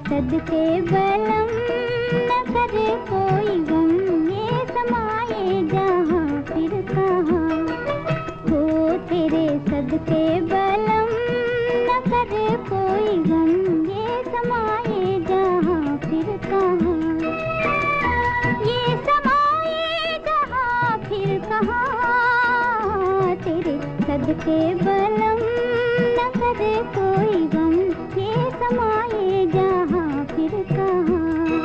सदके बलम न करे कोई गम, ये समाए जहाँ फिर कहाँ हो तेरे सदके बलम न करे कोई गम, ये समाए जहाँ फिर कहाँ, ये समाए जहाँ फिर कहाँ तेरे सदके बलम न करे कोई गम, ये समाए जहाँ फिर कहाँ।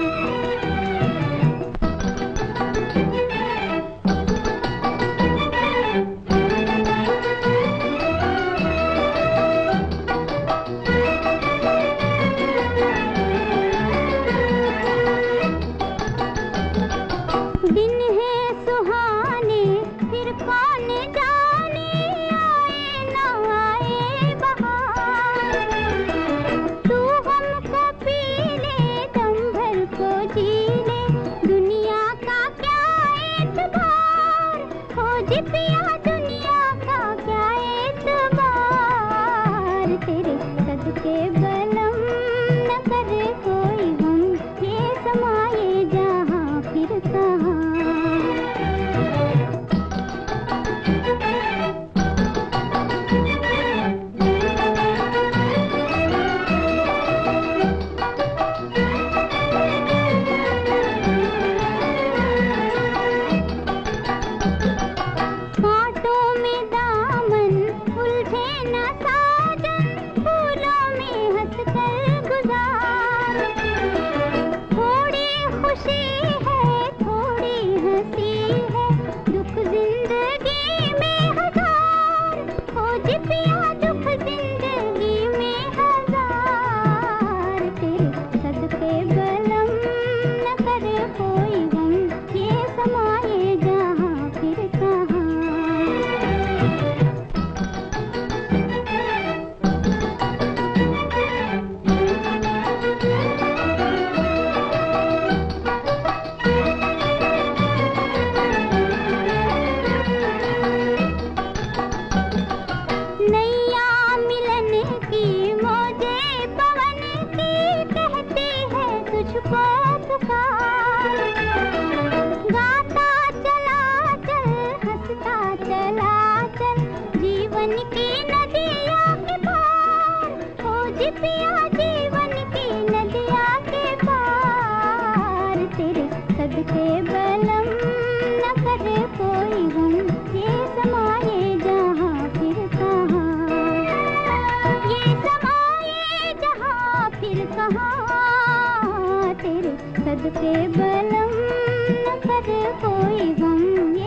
दिन है सुहाने फिर कौन जाने आए न आए बहार, तू हमको पी ले दम भर को जी ले, दुनिया का क्या एतबार हो जी पिया, दुनिया का क्या एतबार तेरे सदके बलम न करे कोई गम, ये समाए जहाँ फिर कहाँ। कांटों में दामन उलझे न साजन, फूलों में हंस कर गुजार, थोड़ी खुशी है थोड़ी हंसी है, दुख जिंदगी में हजार हो जी पिया, दुख जिंदगी में हजार तेरे सदके बलम न करे कोई गम, ये समाए जहाँ फिर कहाँ। नैया मिलन की मौजे पवन की कहती है तुझको पुकार, गाता चला चल हंसता चला चल, जीवन की नदिया के पार हो जी पिया, जीवन की नदिया के पार तेरे सदके बलम न करे कोई गम, ये समाए जहाँ फिर कहाँ, ये समाए जहाँ फिर कहाँ तेरे सदके बलम न करे कोई गम,